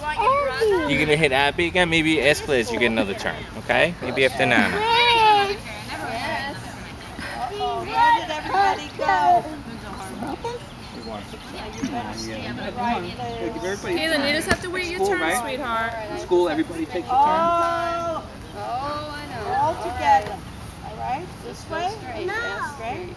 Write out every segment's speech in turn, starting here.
want your brother? You're gonna hit Abby again? Maybe ask Liz, you get another turn, okay? Maybe after Nana. Yes. Uh-oh, where did everybody go? Caitlin, you just have to wait your turn, right? sweetheart. School, everybody takes a turn. Oh, Oh, I know. all together. All right, this way? No. Straight.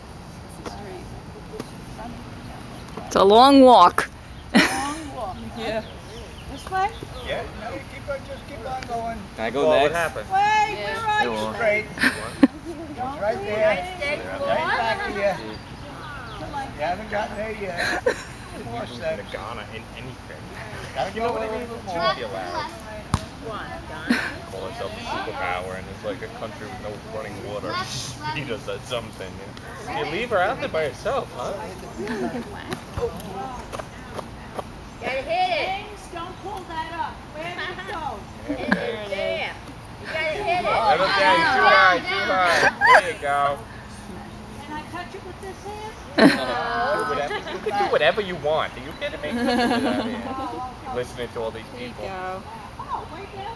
It's a long walk. Long walk. Yeah. This way? Yeah, no, just keep on going. Can I go What next? happened? Wait, Yeah. where are you? Straight. It's right there. Right, stay Right back forward. here. You haven't gotten there yet. More steps. Ghana in anything. Gotta go a little bit more. Call herself a superpower and it's like a country with no running water. He does that something. Yeah. You leave her out there by herself, huh? Gotta hit it. James, don't pull that up. Where did it go? Hit it there. You gotta hit it. Let her down, too high, too high. There you go. Can I touch it with this hand? You can do whatever you want. Are you kidding me? Listening to all these people. Go. Oh, right there.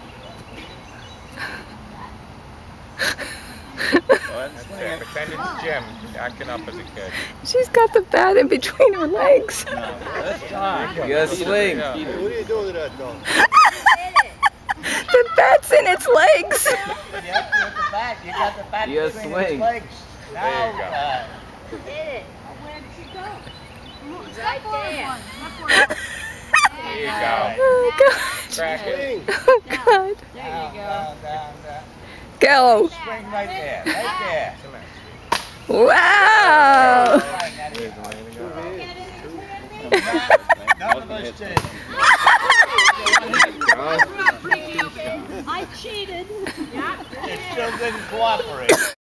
Pretend it's Jim acting up as a kid. She's got the bat in between her legs. You gotta swing. What are you doing to that dog? The bat's in its legs. You got the bat. You got the bat You gotta between swing. his legs. Now, There you go. Hit it. Where did she go? Right there. There you go. Oh, God. Crack it. Oh, God. down, down, down. Go. Swing right there. Right there. Wow. None of us did. I cheated. It still didn't cooperate.